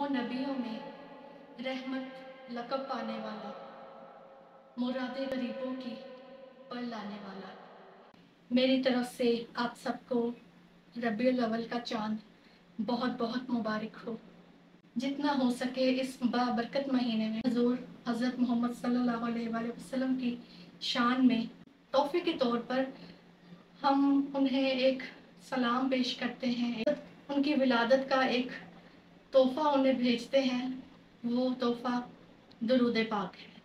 और नबियों में रहमत लक़ब पाने वाला, मुरादे गरीबों की पर लाने वाला। मेरी तरफ से आप सबको रबीउल अव्वल का चाँद बहुत बहुत मुबारक हो। जितना हो सके इस बाबरकत महीने में हुज़ूर हज़रत मोहम्मद सल्लल्लाहु अलैहि वसल्लम की शान में तोहफ़े के तौर पर हम उन्हें एक सलाम पेश करते हैं, उनकी विलादत का एक तोहफ़ा उन्हें भेजते हैं। वो तोहफ़ा दुरूद पाक है।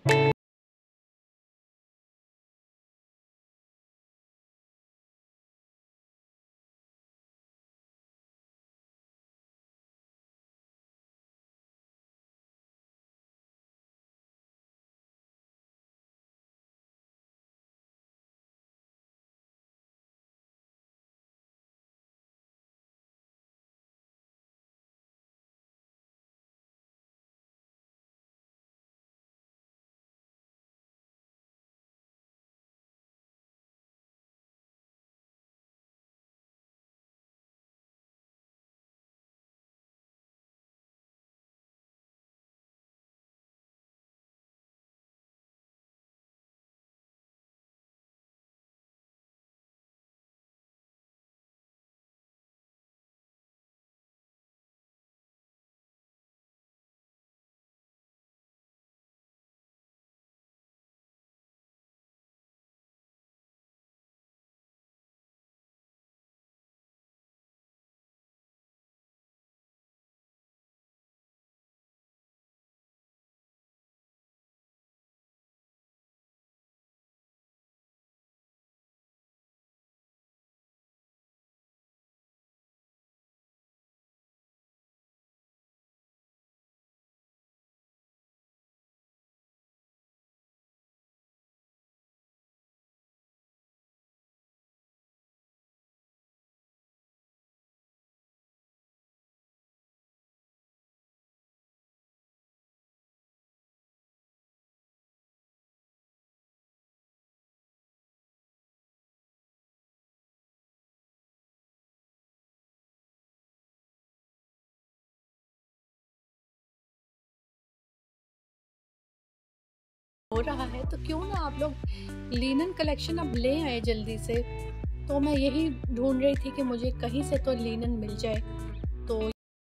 हो रहा है तो क्यों ना आप लोग लिनन कलेक्शन अब ले आए जल्दी से। तो मैं यही ढूंढ रही थी कि मुझे कहीं से तो लिनन मिल जाए। तो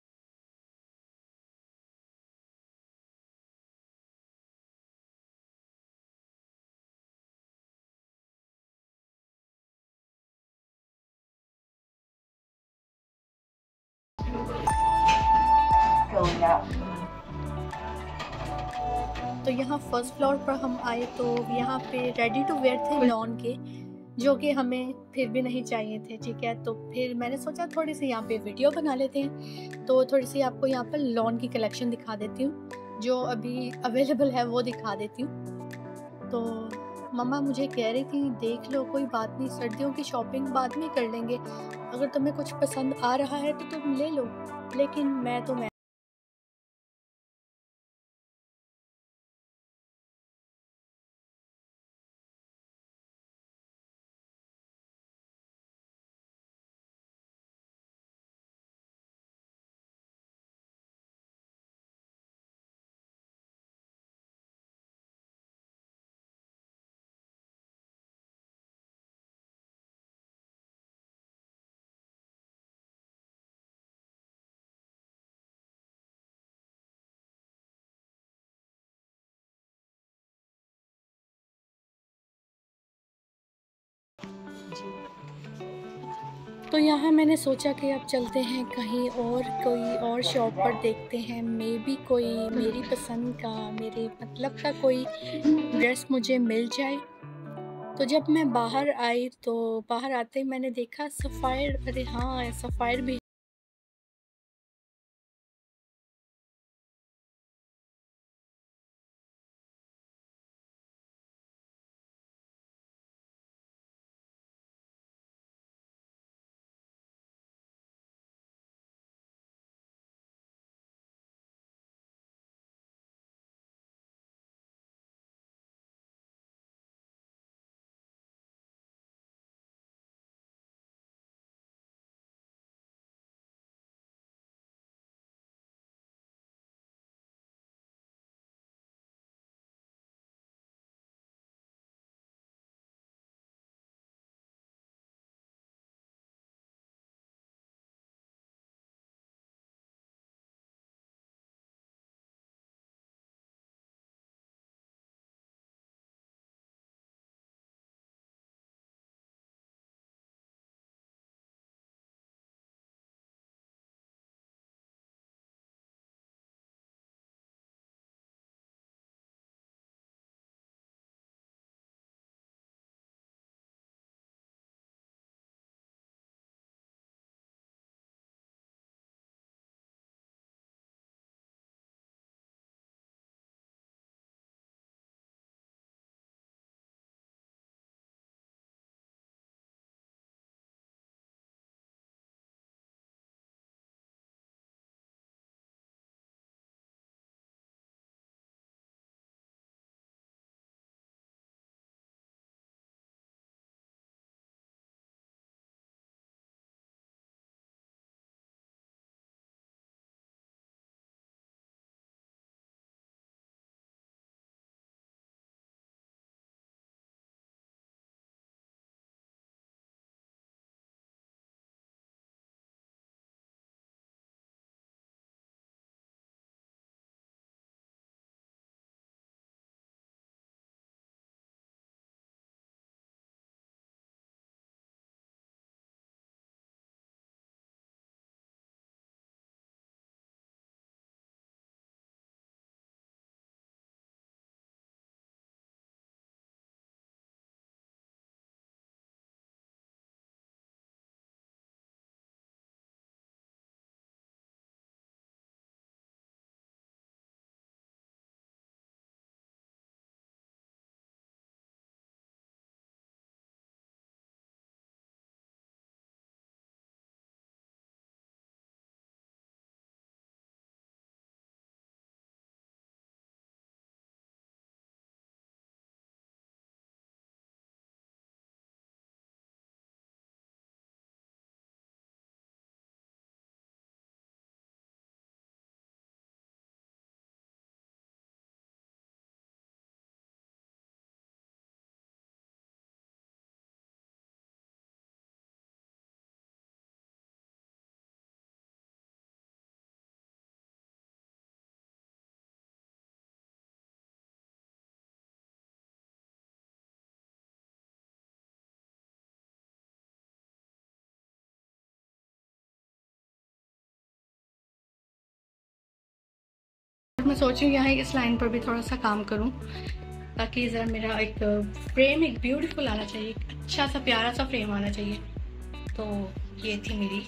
यहाँ फर्स्ट फ्लोर पर हम आए तो यहाँ पे रेडी टू वेयर थे लॉन के, जो कि हमें फिर भी नहीं चाहिए थे। ठीक है, तो फिर मैंने सोचा थोड़ी सी यहाँ पे वीडियो बना लेते हैं। तो थोड़ी सी आपको यहाँ पर लॉन की कलेक्शन दिखा देती हूँ, जो अभी अवेलेबल है वो दिखा देती हूँ। तो मम्मा मुझे कह रही थी देख लो, कोई बात नहीं, सर्दियों की शॉपिंग बाद में कर लेंगे, अगर तुम्हें कुछ पसंद आ रहा है तो तुम ले लो। लेकिन मैं तो यहाँ मैंने सोचा कि अब चलते हैं कहीं और, कोई और शॉप पर देखते हैं, मे बी कोई मेरी पसंद का, मेरे मतलब का कोई ड्रेस मुझे मिल जाए। तो जब मैं बाहर आई तो बाहर आते ही मैंने देखा सफ़ायर, अरे हाँ, सफ़ायर भी मैं सोच रही हूँ यहाँ इस लाइन पर भी थोड़ा सा काम करूँ, ताकि ज़रा मेरा एक फ्रेम एक ब्यूटीफुल आना चाहिए, अच्छा सा प्यारा सा फ्रेम आना चाहिए। तो ये थी मेरी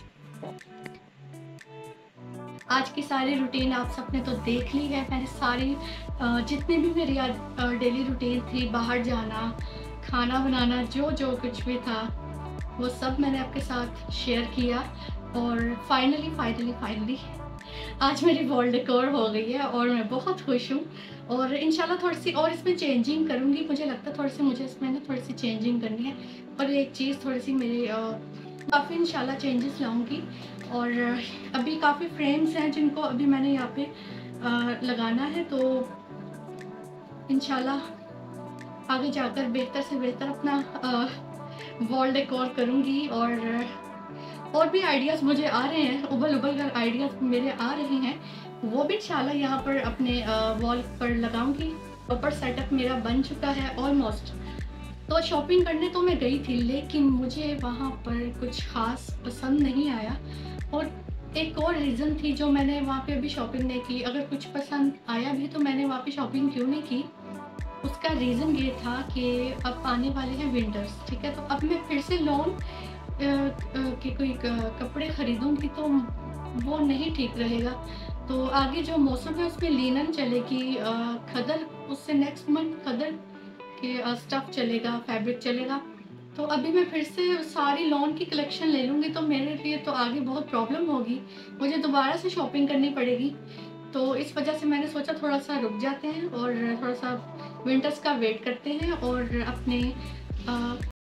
आज की सारी रूटीन। आप सबने तो देख ली है। मैंने सारी जितनी भी मेरी आज डेली रूटीन थी, बाहर जाना, खाना बनाना, जो जो कुछ भी था वो सब मैंने आपके साथ शेयर किया। और फाइनली आज मेरी वॉल डेकोर हो गई है और मैं बहुत खुश हूँ। और इंशाल्लाह थोड़ी सी और इसमें चेंजिंग करूँगी। मुझे लगता है थोड़ी सी मुझे इसमें ना थोड़ी सी चेंजिंग करनी है। पर एक चीज़ थोड़ी सी मेरी काफ़ी इंशाल्लाह चेंजेस लाऊंगी। और अभी काफ़ी फ्रेम्स हैं जिनको अभी मैंने यहाँ पे लगाना है। तो इंशाल्लाह आगे जाकर बेहतर से बेहतर अपना वॉल डेकोर करूँगी। और भी आइडियाज़ मुझे आ रहे हैं, उबल कर आइडियाज़ मेरे आ रहे हैं, वो भी इंशाल्लाह यहाँ पर अपने वॉल पर लगाऊंगी। प्रॉपर सेटअप मेरा बन चुका है ऑलमोस्ट। तो शॉपिंग करने तो मैं गई थी, लेकिन मुझे वहाँ पर कुछ ख़ास पसंद नहीं आया। और एक और रीज़न थी जो मैंने वहाँ पे अभी शॉपिंग नहीं की। अगर कुछ पसंद आया भी तो मैंने वहाँ पे शॉपिंग क्यों नहीं की, उसका रीज़न ये था कि अब आने वाले हैं विंटर्स, ठीक है। तो अब मैं फिर से लॉन के कोई कपड़े ख़रीदूँगी तो वो नहीं ठीक रहेगा। तो आगे जो मौसम है उसमें लिनन चलेगी, खदर, उससे नेक्स्ट मंथ खदर के स्टफ़ चलेगा, फैब्रिक चलेगा। तो अभी मैं फिर से सारी लॉन की कलेक्शन ले लूँगी तो मेरे लिए तो आगे बहुत प्रॉब्लम होगी, मुझे दोबारा से शॉपिंग करनी पड़ेगी। तो इस वजह से मैंने सोचा थोड़ा सा रुक जाते हैं और थोड़ा सा विंटर्स का वेट करते हैं और अपने